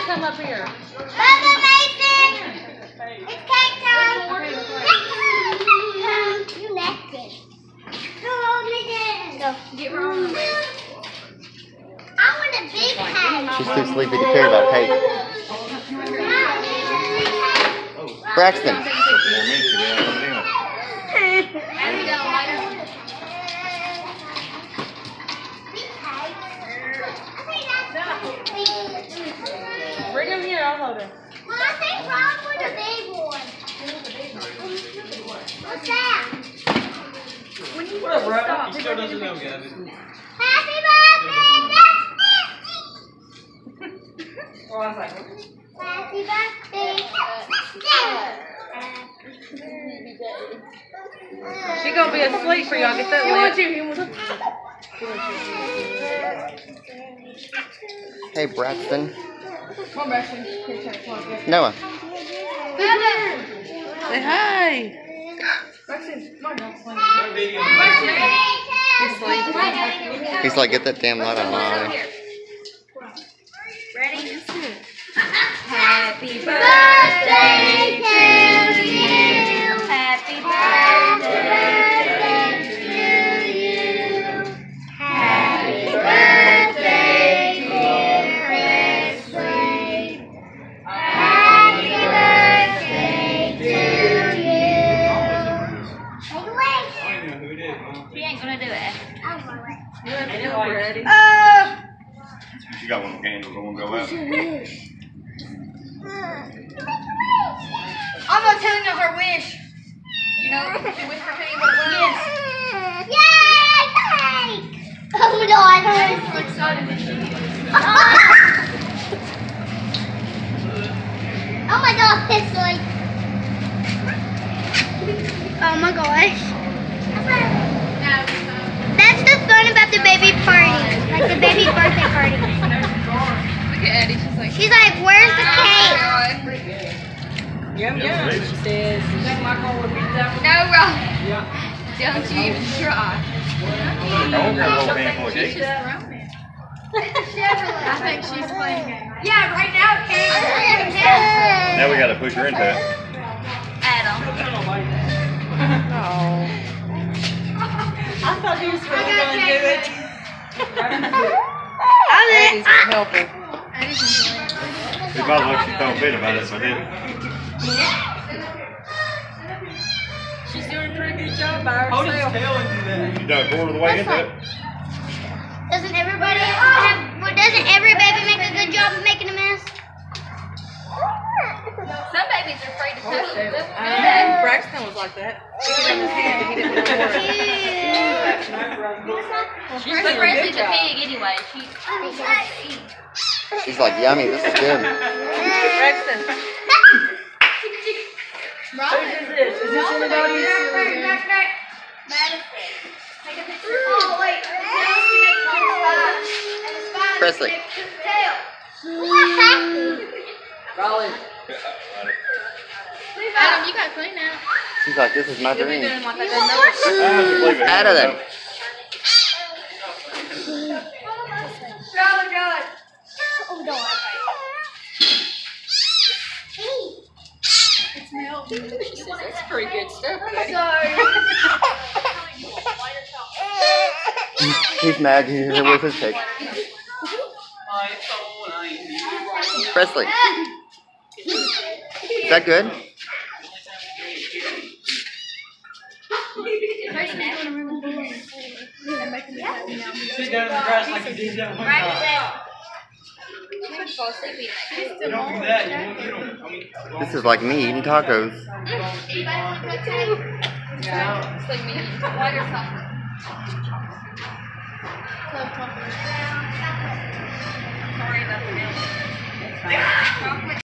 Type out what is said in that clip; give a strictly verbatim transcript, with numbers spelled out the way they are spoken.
come up here. Mother Mason! It's cake time! You left it. Go hold me down. Go. Get wrong. I want a big cake. She's too sleepy to care about cake. Braxton. Bring him here, I'll hold him. Well, I think Ron was a big one. What's that? When you What up, bro? He still doesn't know, Gavin. Happy birthday, Oh, I was like, Happy birthday. she gonna be asleep for y'all. Get that lit. Hey, Braxton. Come on, Braxton. Noah. Say hi. Braxton, come on, Braxton. He's asleep. He's like, get that damn light on my eye. Ready? Happy Birthday to you. Happy birthday to you. Happy birthday, dear Presley. Happy birthday to you. Take away. She ain't gonna do it. I'll go away. Oh! You got one of the candles, I want to go out. I'm gonna tell you her wish. You know, she whispered to you what it was? Yes. Yay! Cake! Oh my God! I'm so excited that she Oh my God! It's like. Oh my gosh! That's the fun about the baby party, like the baby birthday party. Look at Eddie, she's like, She's like, "Where's the cake?" Yum, yum, she says. You think Michael would beat that one? no, Ron. Yeah. Don't you even try. I won't get a little handful of cake. I think she's playing games. Yeah, right now, Kate. Now we got to push her into it. Adam. Oh. I thought he was really going to do it. Eddie's a helper. It might look she don't fit about it, so I didn't. She's doing a pretty good job by Hold his herself. tail and do that. You done a quarter of the way into it. Doesn't everybody have? Well, doesn't every baby make a good job of making a mess? Some babies are afraid to touch it. Uh, Braxton was like that. He could have his hand and he didn't want to work. She's But doing a Presley's good a job. pig anyway. She, she likes to eat. She's like, yummy, this is good. Braxton. Who is this? Is this anybody's? Oh wait, Presley. Rolling. Adam, you got clean now. She's like, this is my You'll be dream. doing like that. Out of there. Oh God. That's pretty good stuff. He's mad he's here with his cake. Presley. Is that good? Sit down in the grass like you did that one time. Fall asleep eating that. You don't do that. You won't get them. I mean, This is like me eating tacos. It's like me eating white or chocolate. Sorry about the milk.